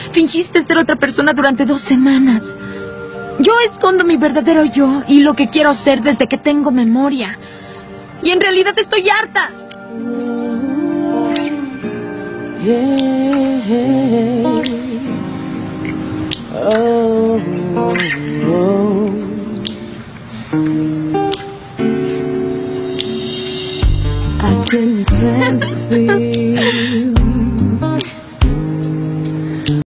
Fingiste ser otra persona durante 2 semanas. Yo escondo mi verdadero yo y lo que quiero ser desde que tengo memoria. Y en realidad estoy harta. I can see